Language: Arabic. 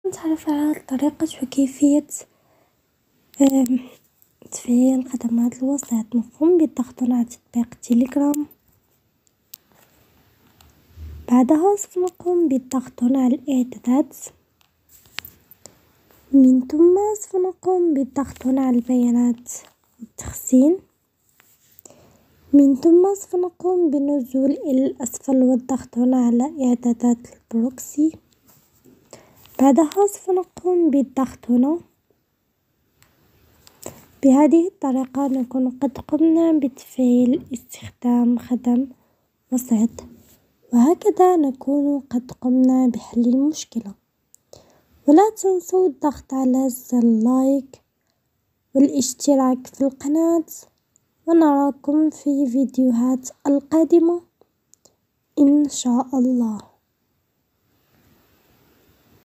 نتعرف على طريقة وكيفية تفعيل خدمات الوصلات. نقوم بالضغط على تطبيق تيليجرام، بعدها سوف نقوم بالضغط على الإعدادات، من ثم سوف نقوم بالضغط على البيانات والتخزين، من ثم سوف نقوم بالنزول إلى الأسفل والضغط على إعدادات البروكسي، بعدها سوف نقوم بالضغط هنا. بهذه الطريقة نكون قد قمنا بتفعيل استخدام خدم وصلات، وهكذا نكون قد قمنا بحل المشكلة. ولا تنسوا الضغط على زر لايك والاشتراك في القناة، ونراكم في فيديوهات القادمة إن شاء الله.